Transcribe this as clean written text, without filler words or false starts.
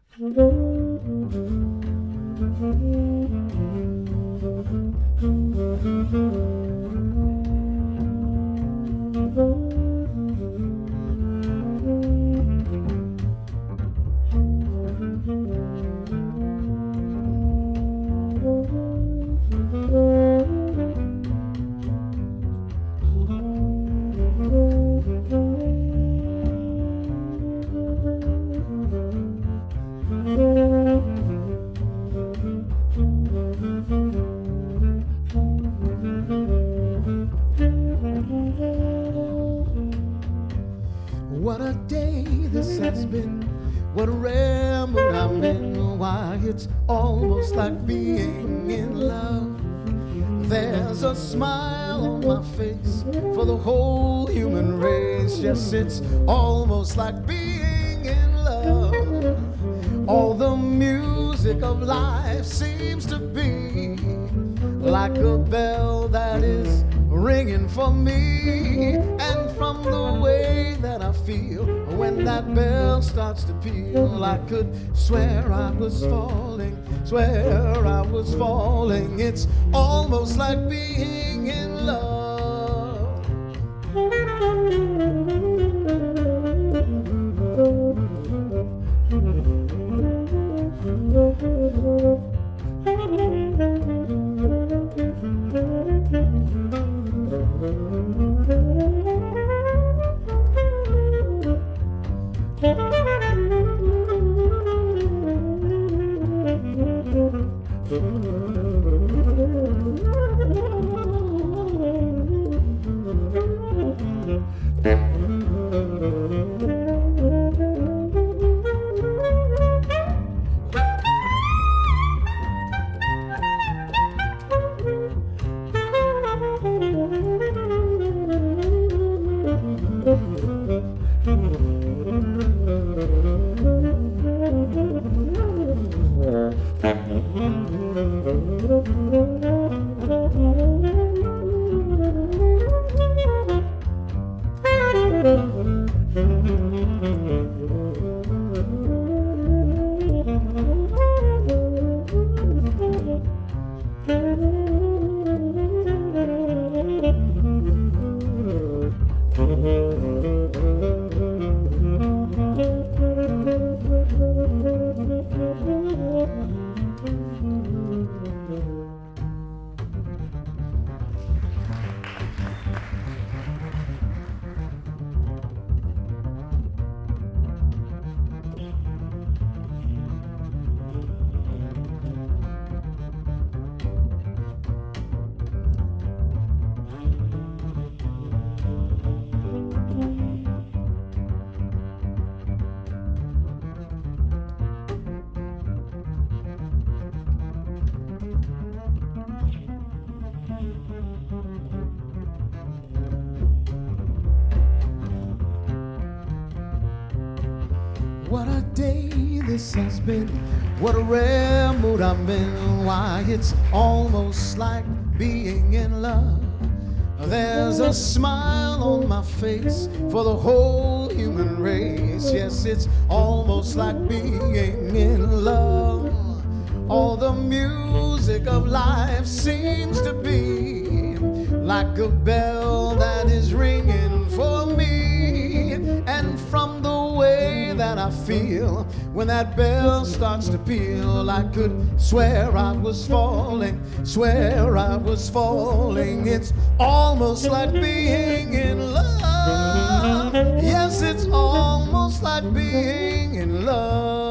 What a day this has been, what a rare mood I'm in. Why, it's almost like being in love. There's a smile on my face for the whole human race. Yes, it's almost like being in love. All the music of life seems to be like a bell that is ringing for me. And from the way that I feel when that bell starts to peal, I could swear I was falling, swear I was falling. It's almost like being in love. What a day this has been, what a rare mood I'm in. Why, it's almost like being in love. There's a smile on my face for the whole human race. Yes, it's almost like being in love. All the music of life seems to be like a bell that is ringing for me. And from the way that I feel when that bell starts to peal, I could swear I was falling, swear I was falling. It's almost like being in love. Yes, it's almost like being in love.